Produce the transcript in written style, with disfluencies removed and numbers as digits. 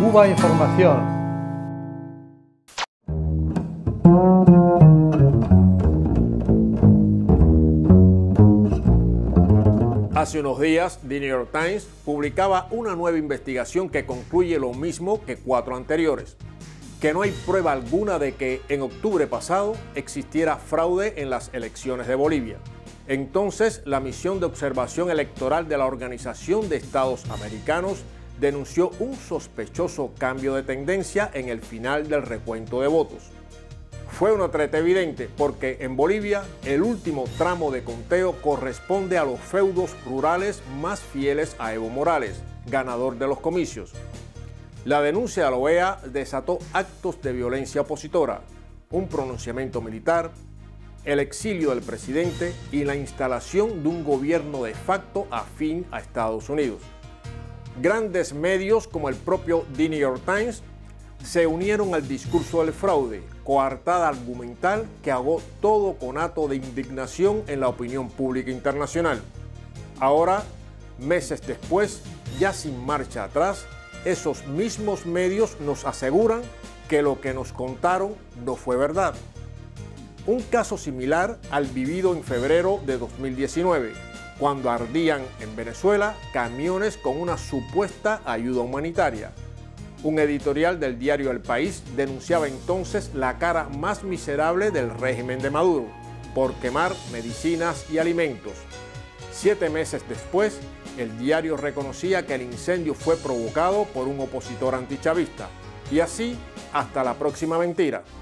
Cuba Información. Hace unos días, The New York Times publicaba una nueva investigación que concluye lo mismo que 4 anteriores, que no hay prueba alguna de que en octubre pasado existiera fraude en las elecciones de Bolivia. Entonces, la misión de observación electoral de la Organización de Estados Americanos denunció un sospechoso cambio de tendencia en el final del recuento de votos. Fue una treta evidente porque en Bolivia el último tramo de conteo corresponde a los feudos rurales más fieles a Evo Morales, ganador de los comicios. La denuncia a la OEA desató actos de violencia opositora, un pronunciamiento militar, el exilio del presidente y la instalación de un gobierno de facto afín a Estados Unidos. Grandes medios como el propio The New York Times se unieron al discurso del fraude, coartada argumental que ahogó todo conato de indignación en la opinión pública internacional. Ahora, meses después, ya sin marcha atrás, esos mismos medios nos aseguran que lo que nos contaron no fue verdad. Un caso similar al vivido en febrero de 2019, cuando ardían en Venezuela camiones con una supuesta ayuda humanitaria. Un editorial del diario El País denunciaba entonces la cara más miserable del régimen de Maduro, por quemar medicinas y alimentos. 7 meses después, el diario reconocía que el incendio fue provocado por un opositor antichavista. Y así, hasta la próxima mentira.